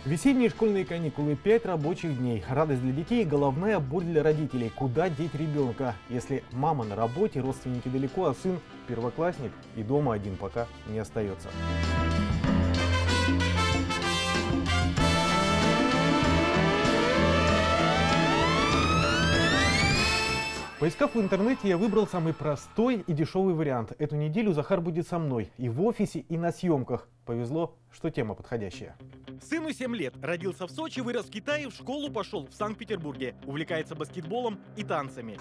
Весенние школьные каникулы, 5 рабочих дней. Радость для детей, головная боль для родителей. Куда деть ребенка, если мама на работе, родственники далеко, а сын первоклассник и дома один пока не остается. Поискав в интернете, я выбрал самый простой и дешевый вариант. Эту неделю Захар будет со мной и в офисе, и на съемках. Повезло, что тема подходящая. Сыну 7 лет. Родился в Сочи, вырос в Китае, в школу пошел в Санкт-Петербурге. Увлекается баскетболом и танцами.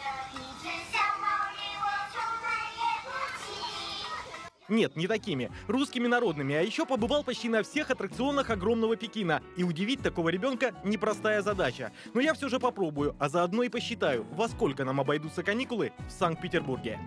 Нет, не такими. Русскими народными. А еще побывал почти на всех аттракционах огромного Пекина. И удивить такого ребенка непростая задача. Но я все же попробую, а заодно и посчитаю, во сколько нам обойдутся каникулы в Санкт-Петербурге.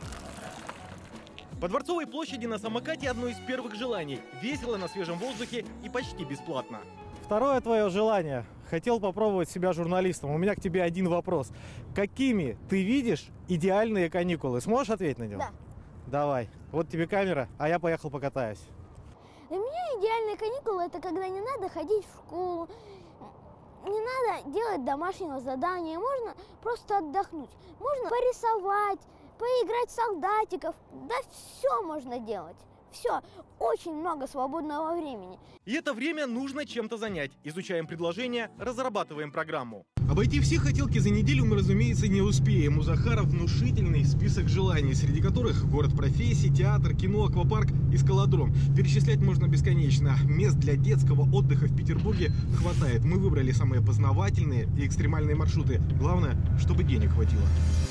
По Дворцовой площади на самокате одно из первых желаний. Весело на свежем воздухе и почти бесплатно. Второе твое желание. Хотел попробовать себя журналистом. У меня к тебе один вопрос. Какими ты видишь идеальные каникулы? Сможешь ответить на него? Да. Давай. Вот тебе камера, а я поехал покатаюсь. Для меня идеальные каникулы — это когда не надо ходить в школу, не надо делать домашнего задания, можно просто отдохнуть, можно порисовать, поиграть в солдатиков, да все можно делать. Все, очень много свободного времени. И это время нужно чем-то занять. Изучаем предложения, разрабатываем программу. Обойти все хотелки за неделю мы, разумеется, не успеем. У Захара внушительный список желаний, среди которых город профессий, театр, кино, аквапарк и скалодром. Перечислять можно бесконечно. Мест для детского отдыха в Петербурге хватает. Мы выбрали самые познавательные и экстремальные маршруты. Главное, чтобы денег хватило.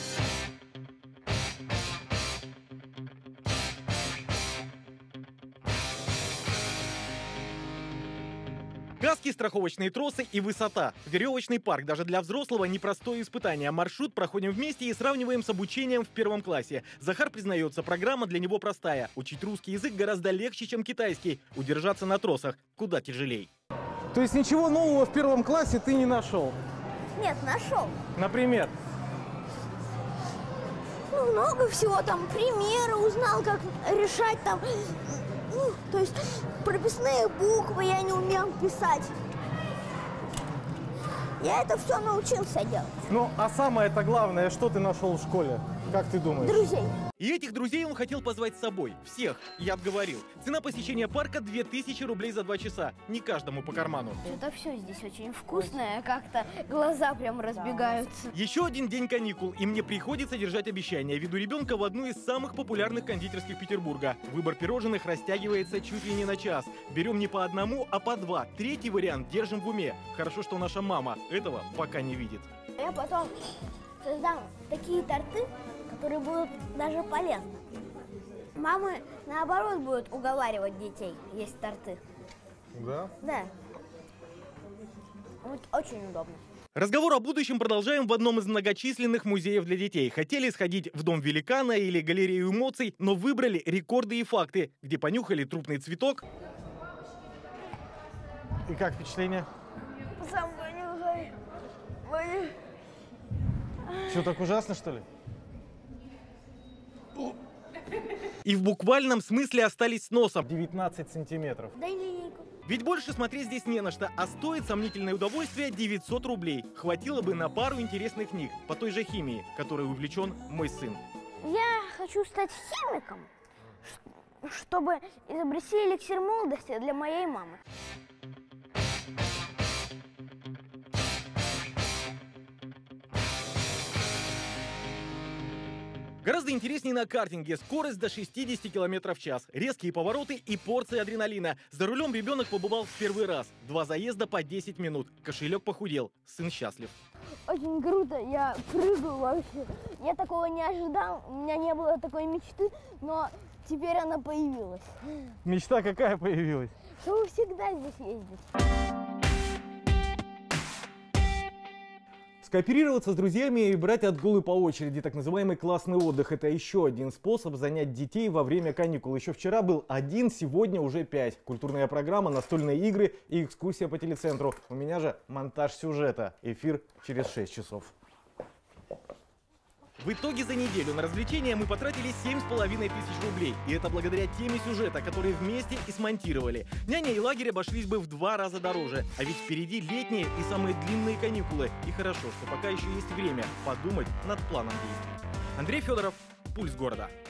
Каски, страховочные тросы и высота. Веревочный парк даже для взрослого непростое испытание. Маршрут проходим вместе и сравниваем с обучением в первом классе. Захар признается, программа для него простая. Учить русский язык гораздо легче, чем китайский. Удержаться на тросах куда тяжелей. То есть ничего нового в первом классе ты не нашел? Нет, нашел. Например? Ну, много всего там, примеры узнал, как решать там. Ну, то есть прописные буквы я не умел писать. Я это все научился делать. Ну, а самое-то главное, что ты нашел в школе? Как ты думаешь? Друзей. И этих друзей он хотел позвать с собой. Всех. Я отговорил. Цена посещения парка 2000 рублей за 2 часа. Не каждому по карману. Это все здесь очень вкусное, как-то глаза прям разбегаются. Еще один день каникул, и мне приходится держать обещание. Веду ребенка в одну из самых популярных кондитерских Петербурга. Выбор пирожных растягивается чуть ли не на час. Берем не по одному, а по два. Третий вариант держим в уме. Хорошо, что наша мама этого пока не видит. Я потом создам такие торты, которые будут даже полезны. Мамы, наоборот, будут уговаривать детей есть торты. Да? Да. Вот очень удобно. Разговор о будущем продолжаем в одном из многочисленных музеев для детей. Хотели сходить в Дом великана или галерею эмоций, но выбрали рекорды и факты, где понюхали трупный цветок. И как впечатление? Сам понюхай. Все так ужасно, что ли? И в буквальном смысле остались с носом. 19 сантиметров. Дай линейку. Ведь больше смотреть здесь не на что, а стоит сомнительное удовольствие 900 рублей. Хватило бы на пару интересных книг по той же химии, которой увлечен мой сын. Я хочу стать химиком, чтобы изобрести эликсир молодости для моей мамы. Гораздо интереснее на картинге. Скорость до 60 км в час. Резкие повороты и порции адреналина. За рулем ребенок побывал в первый раз. 2 заезда по 10 минут. Кошелек похудел. Сын счастлив. Очень круто, я прыгаю вообще. Я такого не ожидал, у меня не было такой мечты, но теперь она появилась. Мечта какая появилась? Чтобы всегда здесь ездить. Скооперироваться с друзьями и брать отгулы по очереди, так называемый классный отдых. Это еще один способ занять детей во время каникул. Еще вчера был 1, сегодня уже 5. Культурная программа, настольные игры и экскурсия по телецентру. У меня же монтаж сюжета. Эфир через 6 часов. В итоге за неделю на развлечения мы потратили 7,5 тысяч рублей. И это благодаря теме сюжета, которые вместе и смонтировали. Няня и лагерь обошлись бы в 2 раза дороже. А ведь впереди летние и самые длинные каникулы. И хорошо, что пока еще есть время подумать над планом действий. Андрей Федоров, «Пульс города».